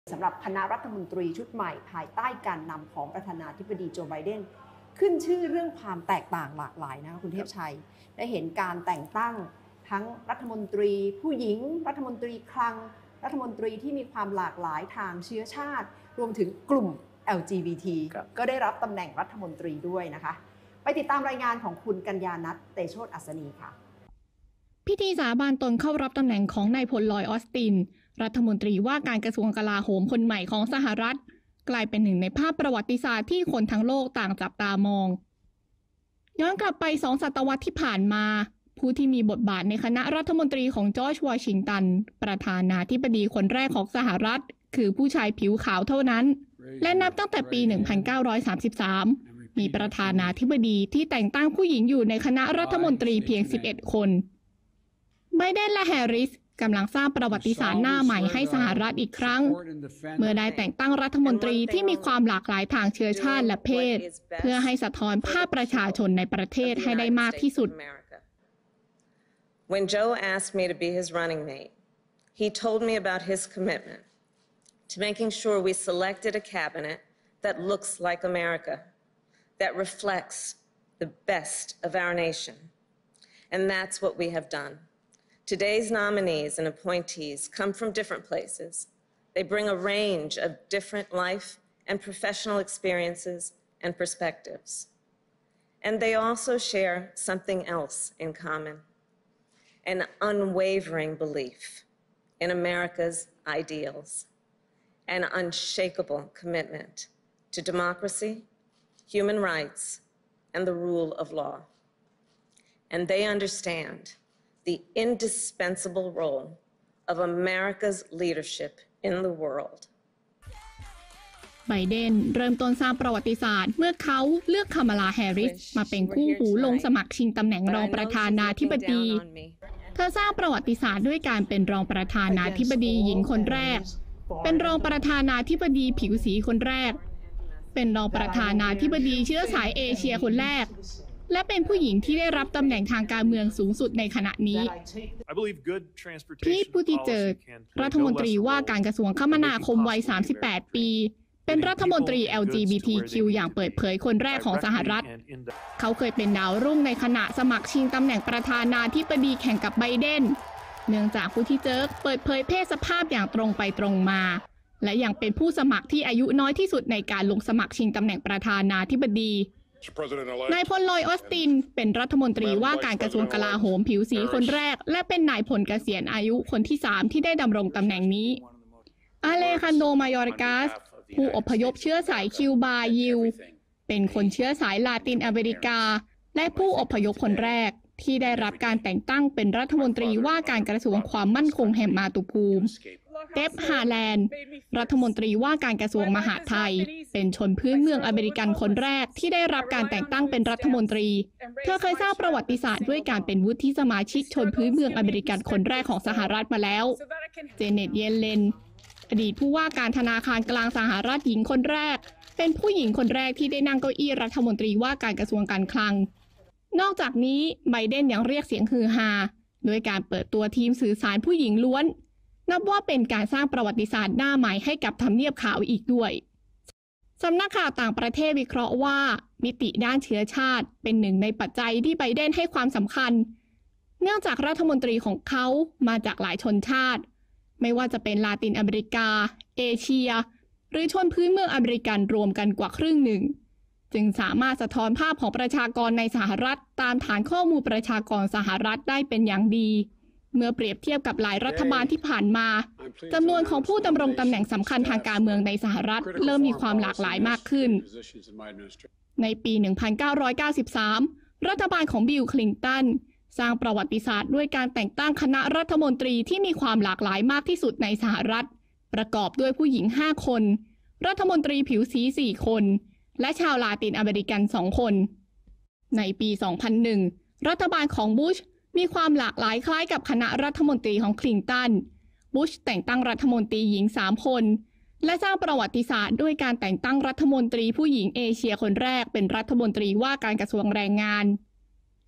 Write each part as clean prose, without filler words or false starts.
สำหรับคณะรัฐมนตรีชุดใหม่ภายใต้การนำของประธานาธิบดีโจไบเดนขึ้นชื่อเรื่องความแตกต่างหลากหลายนะคะคุณเทพชัยได้เห็นการแต่งตั้งทั้งรัฐมนตรีผู้หญิงรัฐมนตรีคลังรัฐมนตรีที่มีความหลากหลายทางเชื้อชาติรวมถึงกลุ่ม LGBT ก็ได้รับตำแหน่งรัฐมนตรีด้วยนะคะไปติดตามรายงานของคุณกัญญานัท เตโชติอัศนีค่ะพิธีสาบานตนเข้ารับตำแหน่งของนายพลลอยด์ ออสตินรัฐมนตรีว่าการกระทรวงกลาโหมคนใหม่ของสหรัฐกลายเป็นหนึ่งในภาพประวัติศาสตร์ที่คนทั้งโลกต่างจับตามองย้อนกลับไป2 ศตวรรษที่ผ่านมาผู้ที่มีบทบาทในคณะรัฐมนตรีของจอร์จ วอชิงตันประธานาธิบดีคนแรกของสหรัฐคือผู้ชายผิวขาวเท่านั้นและนับตั้งแต่ปี 1933 มีประธานาธิบดีที่แต่งตั้งผู้หญิงอยู่ในคณะรัฐมนตรีเพียง 11 คนไบเดนและแฮร์ริสกำลังสร้างประวัติศาสตร์หน้าใหม่ให้สหรัฐอีกครั้งเมื่อได้แต่งตั้งรัฐมนตรีที่มีความหลากหลายทางเชื้อชาติและเพศเพื่อให้สะท้อนภาพประชาชนในประเทศให้ได้มากที่สุด When Joe asked me to be his running mate, he told me about his commitment to making sure we selected a cabinet that looks like America, that reflects the best of our nation. And that's what we have done. Today's nominees and appointees come from different places. They bring a range of different life and professional experiences and perspectives. And they also share something else in common, an unwavering belief in America's ideals, an unshakable commitment to democracy, human rights, and the rule of law. And they understand the indispensable role of America's leadership in the world. ไบเดนเริ่มต้นสร้างประวัติศาสตร์เมื่อเขาเลือกคามาลาแฮร์ริสมาเป็นคู่หูลงสมัครชิงตำแหน่งรองประธานาธิบดีเธอสร้างประวัติศาสตร์ด้วยการเป็นรองประธานาธิบดีหญิงคนแรกเป็นรองประธานาธิบดีผิวสีคนแรกเป็นรองประธานาธิบดีเชื้อสายเอเชียคนแรกและเป็นผู้หญิงที่ได้รับตำแหน่งทางการเมืองสูงสุดในขณะนี้พีท บูติเจิร์กรัฐมนตรีว่าการกระทรวงคมนาคมวัย 38 ปีเป็นรัฐมนตรี LGBTQ อย่างเปิดเผยคนแรกของสหรัฐเขาเคยเป็นดาวรุ่งในขณะสมัครชิงตำแหน่งประธานาธิบดีแข่งกับไบเดนเนื่องจากผู้ที่เจิร์กเปิดเผยเพศสภาพอย่างตรงไปตรงมาและยังเป็นผู้สมัครที่อายุน้อยที่สุดในการลงสมัครชิงตำแหน่งประธานาธิบดีนายพลลอยด์ ออสตินเป็นรัฐมนตรีว่าการกระทรวงกลาโหมผิวสีคนแรกและเป็นนายพลเกษียณอายุคนที่3ที่ได้ดำรงตำแหน่งนี้อาเลคันโด มายอร์กาสผู้อพยพเชื้อสายคิวบายิวเป็นคนเชื้อสายลาตินอเมริกาและผู้อพยพคนแรกที่ได้รับการแต่งตั้งเป็นรัฐมนตรีว่าการกระทรวงความมั่นคงแห่งมาตุภูมิเดฟ ฮาแลนด์รัฐมนตรีว่าการกระทรวงมหาดไทยเป็นชนพื้นเมืองอเมริกันคนแรกที่ได้รับการแต่งตั้งเป็นรัฐมนตรีเธอเคยสร้างประวัติศาสตร์ด้วยการเป็นวุฒิสมาชิกชนพื้นเมืองอเมริกันคนแรกของสหรัฐมาแล้วเจเน็ต เยเลนอดีตผู้ว่าการธนาคารกลางสหรัฐหญิงคนแรกเป็นผู้หญิงคนแรกที่ได้นั่งเก้าอี้รัฐมนตรีว่าการกระทรวงการคลังนอกจากนี้ไบเดนยังเรียกเสียงฮือฮาโดยการเปิดตัวทีมสื่อสารผู้หญิงล้วนนับว่าเป็นการสร้างประวัติศาสตร์หน้าใหม่ให้กับทำเนียบขาวอีกด้วยสำนักข่าวต่างประเทศวิเคราะห์ว่ามิติด้านเชื้อชาติเป็นหนึ่งในปัจจัยที่ไบเดนให้ความสำคัญเนื่องจากรัฐมนตรีของเขามาจากหลายชนชาติไม่ว่าจะเป็นลาตินอเมริกาเอเชียหรือชนพื้นเมืองอเมริกันรวมกันกว่าครึ่งหนึ่งจึงสามารถสะท้อนภาพของประชากรในสหรัฐตามฐานข้อมูลประชากรสหรัฐได้เป็นอย่างดีเมื่อเปรียบเทียบกับหลายรัฐบาลที่ผ่านมาจำนวนของผู้ดำรงตำแหน่งสำคัญทางการเมืองในสหรัฐเริ่มมีความหลากหลายมากขึ้นในปี 1993 รัฐบาลของบิล คลินตันสร้างประวัติศาสตร์ด้วยการแต่งตั้งคณะรัฐมนตรีที่มีความหลากหลายมากที่สุดในสหรัฐประกอบด้วยผู้หญิง5คนรัฐมนตรีผิวสี4คนและชาวลาตินอเมริกัน2คนในปี 2001 รัฐบาลของบุชมีความหลากหลายคล้ายกับคณะรัฐมนตรีของคลินตันบุชแต่งตั้งรัฐมนตรีหญิง3คนและสร้างประวัติศาสตร์ด้วยการแต่งตั้งรัฐมนตรีผู้หญิงเอเชียคนแรกเป็นรัฐมนตรีว่าการกระทรวงแรงงาน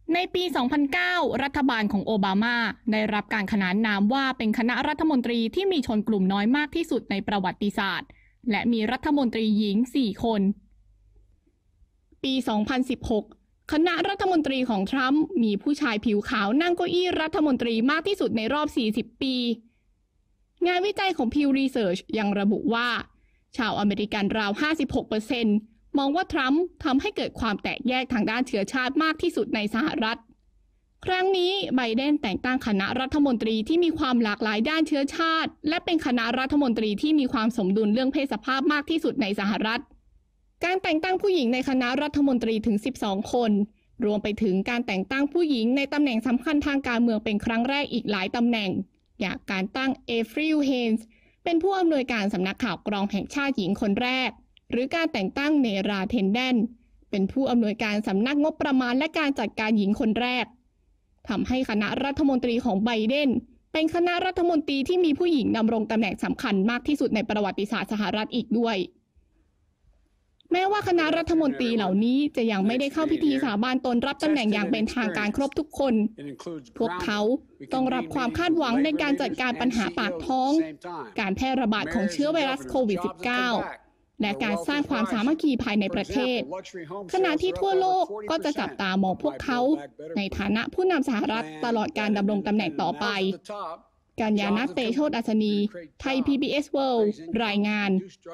ในปี 2009 รัฐบาลของโอบามาได้รับการขนานนามว่าเป็นคณะรัฐมนตรีที่มีชนกลุ่มน้อยมากที่สุดในประวัติศาสตร์และมีรัฐมนตรีหญิง 4 คน ปี 2016 คณะรัฐมนตรีของทรัมป์มีผู้ชายผิวขาวนั่งเก้าอี้รัฐมนตรีมากที่สุดในรอบ 40 ปี งานวิจัยของ Pew Research ยังระบุว่าชาวอเมริกันราว 56% มองว่าทรัมป์ทำให้เกิดความแตกแยกทางด้านเชื้อชาติมากที่สุดในสหรัฐ ครั้งนี้ไบเดนแต่งตั้งคณะรัฐมนตรีที่มีความหลากหลายด้านเชื้อชาติและเป็นคณะรัฐมนตรีที่มีความสมดุลเรื่องเพศสภาพมากที่สุดในสหรัฐการแต่งตั้งผู้หญิงในคณะรัฐมนตรีถึง 12 คนรวมไปถึงการแต่งตั้งผู้หญิงในตำแหน่งสำคัญทางการเมืองเป็นครั้งแรกอีกหลายตำแหน่งอย่างการตั้งเอฟริล เฮนส์เป็นผู้อำนวยการสำนักข่าวกรองแห่งชาติหญิงคนแรกหรือการแต่งตั้งเนรา เทนเดนเป็นผู้อำนวยการสำนักงบประมาณและการจัดการหญิงคนแรกทำให้คณะรัฐมนตรีของไบเดนเป็นคณะรัฐมนตรีที่มีผู้หญิงดำรงตำแหน่งสำคัญมากที่สุดในประวัติศาสตร์สหรัฐอีกด้วยแม้ว่าคณะรัฐมนตรีเหล่านี้จะยังไม่ได้เข้าพิธีสาบานตนรับตำแหน่งอย่างเป็นทางการครบทุกคนพวกเขาต้องรับความคาดหวังในการจัดการปัญหาปากท้องการแพร่ระบาดของเชื้อไวรัสโควิด -19 และการสร้างความสามัคคีภายในประเทศขณะที่ทั่วโลกก็จะจับตามองพวกเขาในฐานะผู้นำสหรัฐตลอดการดำรงตำแหน่งต่อไปกัญญาณัฐ เตโชติ อัศนี ไทย PBS World รายงาน